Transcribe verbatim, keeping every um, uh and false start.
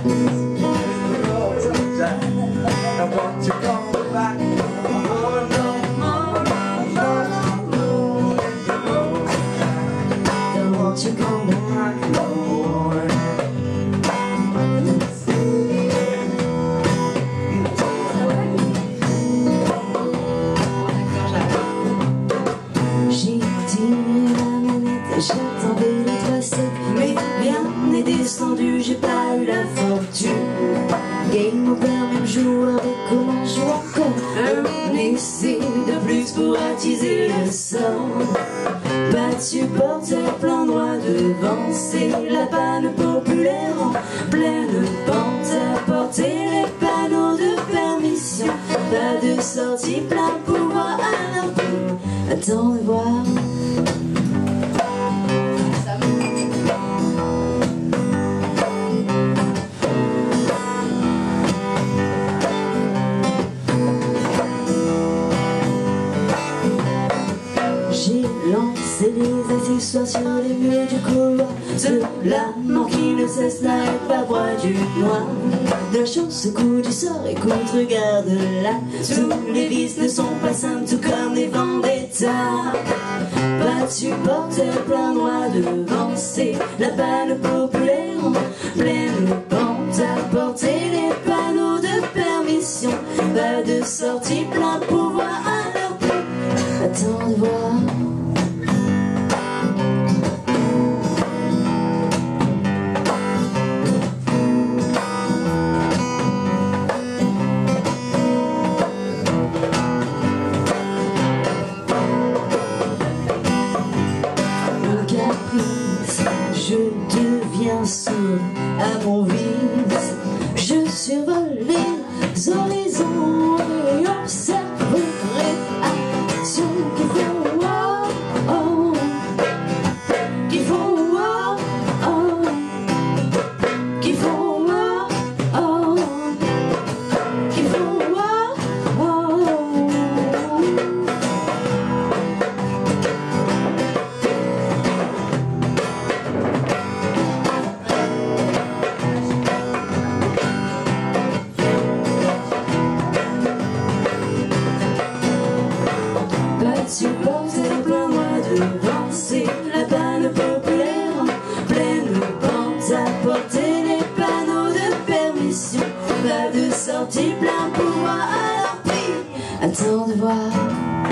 I want to come back. Oh no, no, no, no, no. I want to come back, Lord. J'ai tiré la manette, j'attendais les trois sept, mais rien n'est descendu, j'ai pas eu la fortune. Game over, même jour avec comment je joue encore. Un essai de plus pour attiser le sort. Pas de supporter, plan droit devant, c'est la panne populaire en pleine pente. Apporter les panneaux de permission, pas de sortie, plein pouvoir à l'impôt. Attends de voir. J'ai lancé les accessoires sur les murs du couloir. De l'amour qui ne cesse n'arrête pas broie du noir. De la chance au coup du sort, écoute, regarde là. Tous les vices ne sont pas simples, tout comme les vendettas. Pas de supporter, plein droit devant, c'est la panne populaire en pleine pente. Apporter les panneaux de permission, pas de sortie, plein pouvoir à leur pied. Attends de voir. Je deviens sourd à mon vice. Je survole les horizons et observe les actions qui font wow, oh, qui font wow, oh, qui font wow, oh, qui font wow, oh. Supporter plein droit devant, c'est la panne populaire en pleine pente. Apporter les panneaux de permission, pas de sortie, plein pouvoir à leur prix. Attends de voir.